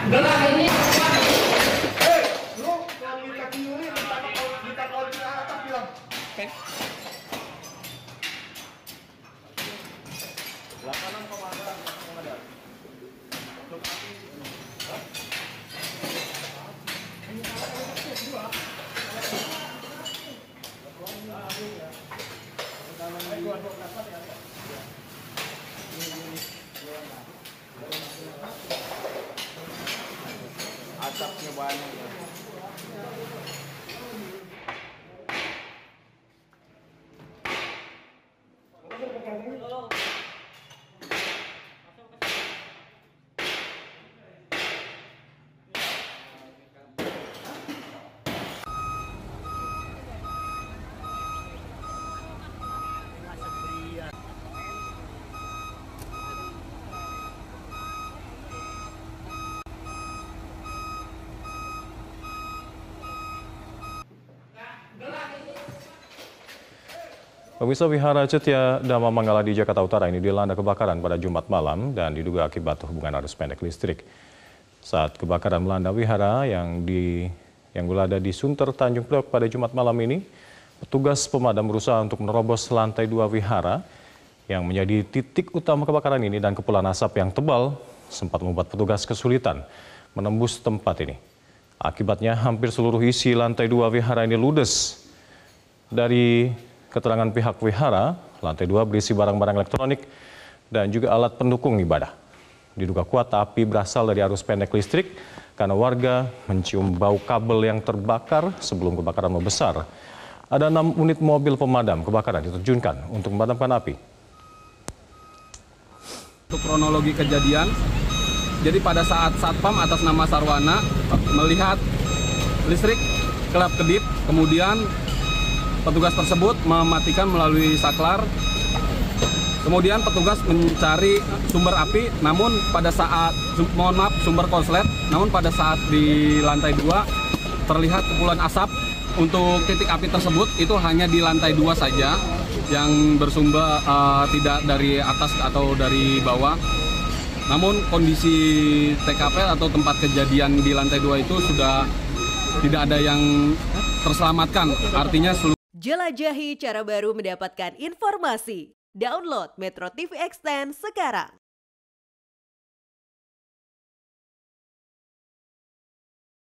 gelar ini lu kalau kita kiri kita kalau di atas bilang. Oke. Kanan komandan. Asapnya banyak. Pemirsa, Wihara Cetya Dhamma Manggala di Jakarta Utara ini dilanda kebakaran pada Jumat malam dan diduga akibat hubungan arus pendek listrik. Saat kebakaran melanda wihara yang berada di Sunter Tanjung Priok pada Jumat malam ini, petugas pemadam berusaha untuk menerobos lantai 2 wihara yang menjadi titik utama kebakaran ini, dan kepulan asap yang tebal sempat membuat petugas kesulitan menembus tempat ini. Akibatnya hampir seluruh isi lantai 2 wihara ini ludes. Dari keterangan pihak wihara, lantai 2 berisi barang-barang elektronik dan juga alat pendukung ibadah. Diduga kuat api berasal dari arus pendek listrik karena warga mencium bau kabel yang terbakar sebelum kebakaran membesar. Ada 6 unit mobil pemadam kebakaran diterjunkan untuk memadamkan api. Untuk kronologi kejadian, jadi pada saat Satpam atas nama Sarwana melihat listrik kelap-kedip, kemudian petugas tersebut mematikan melalui saklar. Kemudian petugas mencari sumber api, namun pada saat, sumber konslet, namun pada saat di lantai 2 terlihat kepulan asap. Untuk titik api tersebut itu hanya di lantai 2 saja, yang bersumber tidak dari atas atau dari bawah. Namun kondisi TKP atau tempat kejadian di lantai 2 itu sudah tidak ada yang terselamatkan, artinya Jelajahi cara baru mendapatkan informasi. Download Metro TV Extend sekarang.